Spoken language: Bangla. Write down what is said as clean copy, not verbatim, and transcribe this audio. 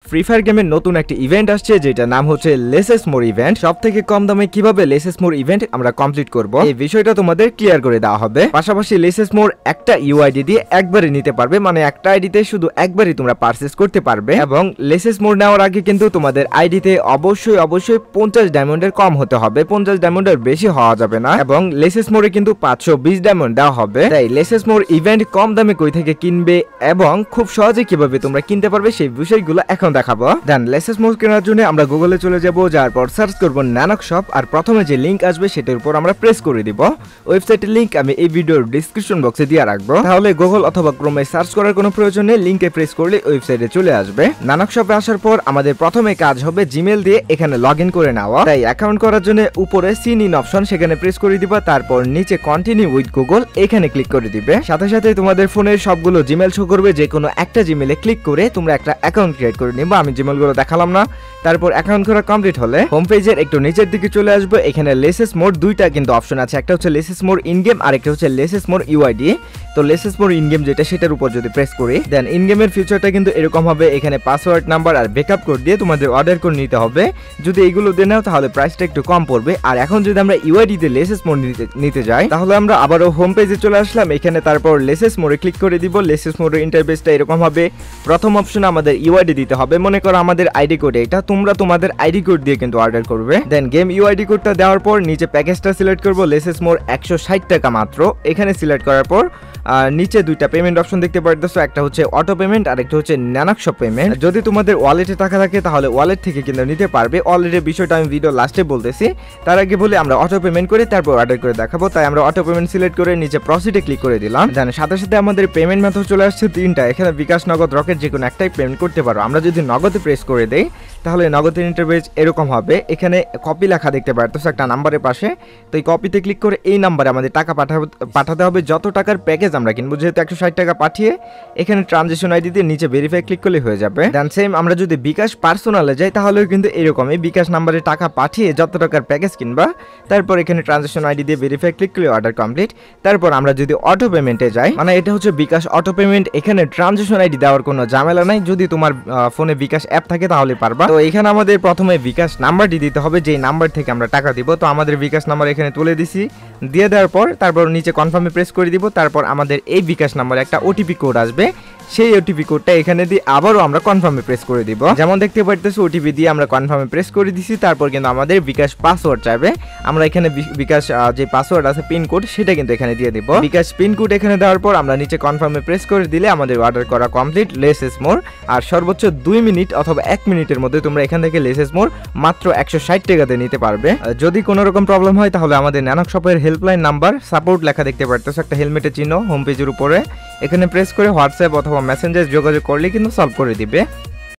ফ্রি ফায়ার গেমের নতুন একটা ইভেন্ট আসছে যেটা নাম হচ্ছে লেসেস মোর ইভেন্ট। সবথেকে কম দামে কিভাবে লেসেস মোর ইভেন্ট আমরা কমপ্লিট করব এই বিষয়টা তোমাদের ক্লিয়ার করে দেওয়া হবে। পাশাপাশি লেসেস মোর একটা ইউআইডি দিয়ে একবারে নিতে পারবে, মানে একটা আইডিতে শুধু একবারই তোমরা পারচেজ করতে পারবে। এবং লেসেস মোর নেওয়ার আগে কিন্তু তোমাদের আইডিতে অবশ্যই 50 ডায়মন্ডের কম হতে হবে, 50 ডায়মন্ডের বেশি হওয়া যাবে না। এবং লেসেস মোরে কিন্তু 520 ডায়মন্ড দেওয়া হবে। তাই লেসেস মোর ইভেন্ট কম দামে কই থেকে কিনবে এবং খুব সহজে কিভাবে তোমরা কিনতে পারবে সেই বিষয়গুলো এখন দেখাবো। দেন লেসেস মোর কেনার জন্য আমরা গুগলে চলে যাব, যাওয়ার পর সার্চ করব নানক শপ, আর প্রথমে যে লিংক আসবে সেটার উপর আমরা প্রেস করে দিব। ওয়েবসাইটের লিংক আমি এই ভিডিওর ডেসক্রিপশন বক্সে দিয়ে রাখবো, তাহলে গুগল অথবা ক্রোমে সার্চ করার কোনো প্রয়োজন নেই, লিংকে প্রেস করলে ওয়েবসাইটে চলে আসবে। নানক শপে আসার পর আমাদের প্রথমে কাজ হবে জিমেল দিয়ে এখানে লগইন করে নেওয়া। তাই অ্যাকাউন্ট করার জন্য উপরে সিন ইন অপশন সেখানে প্রেস করে দিবা, তারপর নিচে কন্টিনিউ উইথ গুগল এখানে ক্লিক করে দিবে। সাথে সাথে তোমাদের ফোনের সবগুলো জিমেল শো করবে, যে কোনো একটা জিমেলে ক্লিক করে তোমরা একটা অ্যাকাউন্ট ক্রিয়েট করে নিবা। আমি জিমেলগুলো দেখালাম না। তারপর অ্যাকাউন্ট করা কমপ্লিট হলে হোম পেজের একটু নিচের দিকে চলে আসবে। এখানে লেসেস মোর দুইটা কিন্তু অপশন আছে, একটা হচ্ছে লেসেস মোর ইন গেম আর একটা হচ্ছে লেসেস মোর ইউআইডি। তো লেসেস মোর ইন গেম যেটা সেটার উপর যদি প্রেস করি দেন ইন গেমের ফিউচারটা কিন্তু এরকম হবে। এখানে পাসওয়ার্ড নাম্বার আর ব্যাকআপ কোড দিয়ে তোমাদের অর্ডার করে নিতে হবে। যদি এগুলো দিয়ে নাও তাহলে প্রাইসটা একটু কম পড়বে। আর এখন যদি আমরা ইউআইডি তে লেসেস মোর নিতে যাই তাহলে আমরা আবারও হোম পেজে চলে আসলাম। এখানে তারপর লেসেস মোরে ক্লিক করে দিব। লেসেস মোরের ইন্টারফেসটা এরকম হবে। প্রথম অপশনে আমাদের ইউআইডি দিতে হবে, মনে করো আমাদের আইডি কোড এটা, তোমরা তোমাদের আইডি কোড দিয়ে কিন্তু অর্ডার করবে। দেন গেম ইউআইডি কোডটা দেওয়ার পর নিচে প্যাকেজটা সিলেক্ট করব, লেসেস মোর 160 টাকা মাত্র। এখানে সিলেক্ট করার পর নিচে দুইটা পেমেন্ট অপশন দেখতে পারতেছো, একটা হচ্ছে অটো পেমেন্ট আর একটা হচ্ছে নানক শপ পেমেন্ট। যদি তোমাদের ওয়ালেটে টাকা থাকে তাহলে ওয়ালেট থেকে কিন্তু নিতে পারবে। ওয়ালেটের বিষয়টা আমি ভিডিও লাস্টে বলতেছি, তার আগে বলে আমরা অটো পেমেন্ট করে তারপর অর্ডার করে দেখাবো। তাই আমরা অটো পেমেন্ট সিলেক্ট করে নিচে প্রসিডে ক্লিক করে দিলাম। দেন সাথে সাথে আমাদের পেমেন্ট মেথড চলে আসছে তিনটা। এখানে বিকাশ, নগদ, রকেট যে কোনো একটাই পেমেন্ট করতে পারো। আমরা যদি নগদে প্রেস করে দেই তাহলে নগদের ইন্টারফেস এরকম হবে। এখানে কপি লেখা দেখতে পারতেছো একটা নাম্বারের পাশে, তো এই কপিতে ক্লিক করে এই নাম্বারে আমাদের টাকা পাঠাতে হবে। যত টাকার প্যাকেজ আমরা কিনবো, যেহেতু 160 টাকা পাঠিয়ে এখানে ট্রানজেকশন আইডি দিয়ে নিচে ভেরিফাই ক্লিক করলে হয়ে যাবে। দেন সেম আমরা যদি বিকাশ পার্সোনালে যাই তাহলেও কিন্তু এরকমই বিকাশ নাম্বারে টাকা পাঠিয়ে যত টাকার প্যাকেজ কিনবা তারপর এখানে ট্রানজেকশন আইডি দিয়ে ভেরিফাই ক্লিক করলে অর্ডার কমপ্লিট। তারপর আমরা যদি অটো পেমেন্টে যাই, মানে এটা হচ্ছে বিকাশ অটো পেমেন্ট, এখানে ট্রানজেকশন আইডি দেওয়ার কোনো ঝামেলা নাই। যদি তোমার ফোনে বিকাশ অ্যাপ থাকে তাহলে পারবা। তো এখানে আমাদের প্রথমে বিকাশ নাম্বারটি দিতে হবে, যেই নাম্বার থেকে আমরা টাকা দিব। তো আমাদের বিকাশ নাম্বার এখানে তুলে দিছি, দিয়ে দেওয়ার পর তারপর নিচে কনফার্মে প্রেস করে দিব। তারপর আমাদের এই বিকাশ নাম্বারে একটা ওটিপি কোড আসবে, সেই ওটিপি কোডটা এখানে দিয়ে আবারও আমরা কনফার্মে প্রেস করে দিব। যেমন দেখতে পারতেছো ওটিপি দিয়ে আমরা কনফার্মে প্রেস করে দিছি। তারপর কিন্তু আমাদের বিকাশ পাসওয়ার্ড চাইবে, আমরা এখানে বিকাশ যে পাসওয়ার্ড আছে পিন কোড সেটা কিন্তু এখানে দিয়ে দিব। বিকাশ পিন কোড এখানে দেওয়ার পর আমরা নিচে কনফার্মে প্রেস করে দিলে আমাদের অর্ডার করা কমপ্লিট লেসেস মোর। আর সর্বোচ্চ 2 মিনিট অথবা 1 মিনিটের মধ্যে তোমরা এখান থেকে লেসেস মোর মাত্র 160 টাকাতে নিতে পারবে। যদি কোনো রকম প্রবলেম হয় তাহলে আমাদের নানক শপের হেল্পলাইন নাম্বার সাপোর্ট লেখা দেখতে পারতেছো একটা হেলমেটের চিহ্ন হোম পেজের উপরে, এখানে প্রেস করে হোয়াটসঅ্যাপ অথবা মেসেঞ্জার যোগাযোগ করলে কিন্তু সলভ করে দিবে।